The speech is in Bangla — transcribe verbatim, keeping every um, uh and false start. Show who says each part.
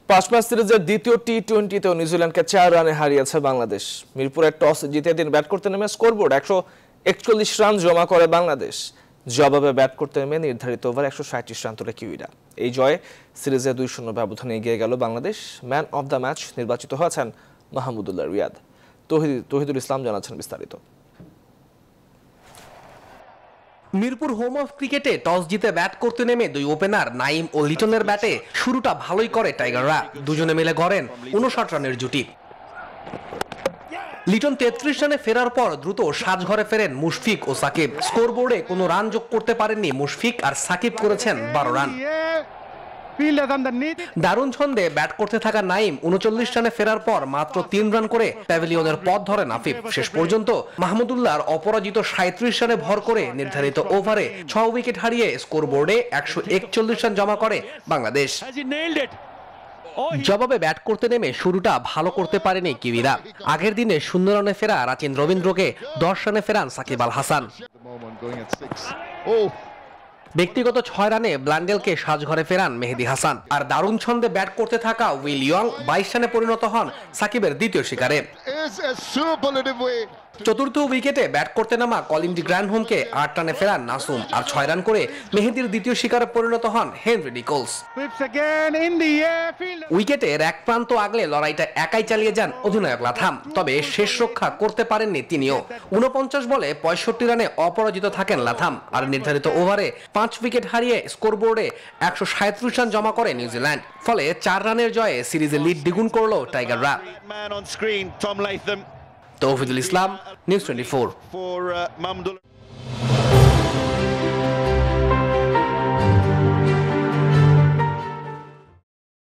Speaker 1: পাঁচ ম্যাচ সিরিজের দ্বিতীয় টি টোয়েন্টিতেও নিউজিল্যান্ডকে চার রানে হারিয়েছে বাংলাদেশ। মিরপুরে টস জিতে দিন ব্যাট করতে নেমে স্কোরবোর্ড একশো একচল্লিশ রান জমা করে বাংলাদেশ। জবাবে ব্যাট করতে নেমে নির্ধারিত ওভার একশো সাঁইত্রিশ রান তোলে কিউইরা। এই জয়ে সিরিজে দুই শূন্য ব্যবধানে এগিয়ে গেল Bangladesh. Man of the match নির্বাচিত হয়েছেন মাহমুদুল্লাহ রিয়াদ। তৌহিদুল ইসলাম জানাচ্ছেন বিস্তারিত।
Speaker 2: মিরপুর হোম অফ ক্রিকেটে টস জিতে ব্যাট করতে নেমে দুই ওপেনার নাইম ও লিটনের ব্যাটে শুরুটা ভালোই করে টাইগাররা। দুজনে মিলে গড়েন উনষাট রানের জুটি। লিটন তেত্রিশ রানে ফেরার পর দ্রুত সাজঘরে ফেরেন মুশফিক ও সাকিব। স্কোরবোর্ডে কোনো রান যোগ করতে পারেননি মুশফিক, আর সাকিব করেছেন বারো রান। দারুণ ছন্দে ব্যাট করতে থাকা নাইম উনচল্লিশ রানে ফেরার পর মাত্র তিন রান করে প্যাভিলিয়নের পথ ধরেন আফিফ। শেষ পর্যন্ত মাহমুদুল্লাহর অপরাজিত সাঁইত্রিশ রানে ভর করে নির্ধারিত ওভারে ছয় উইকেট হারিয়ে স্কোরবোর্ডে একশো একচল্লিশ রান জমা করে বাংলাদেশ। জবাবে ব্যাট করতে নেমে শুরুটা ভালো করতে পারেনি কিউইরা। আগের দিনে শূন্য রানে ফেরা রাচিন রবীন্দ্রকে দশ রানে ফেরান সাকিব আল হাসান। ব্যক্তিগত ছয় রানে ব্ল্যান্ডেলকে সাজঘরে ফেরান মেহেদী হাসান। আর দারুণ ছন্দে ব্যাট করতে থাকা উইল ইয়ং বাইশ রানে পরিণত হন সাকিবের দ্বিতীয় শিকারে। চতুর্থ উইকেটে ব্যাট করতে নামা কলিন ডি গ্র্যান্ডহোমকে আট রানে ফেরান নাসুম। আর ছয় রান করে মেহেদীর দ্বিতীয় শিকারে পরিণত হন হেনরি নিকোলস। উইকেটের এক প্রান্ত আগলে লড়াইটা একাই চালিয়ে যান অধিনায়ক লাথাম, তবে শেষ রক্ষা করতে পারেননি তিনিও। উনপঞ্চাশ বলে পঁয়ষট্টি রানে অপরাজিত থাকেন লাথাম। আর নির্ধারিত ওভারে পাঁচ উইকেট হারিয়ে স্কোরবোর্ডে একশো সাঁইত্রিশ রান জমা করে নিউজিল্যান্ড। ফলে চার রানের জয়ে সিরিজে লিড দ্বিগুণ করল টাইগাররা। Towhidul Islam, news twenty four.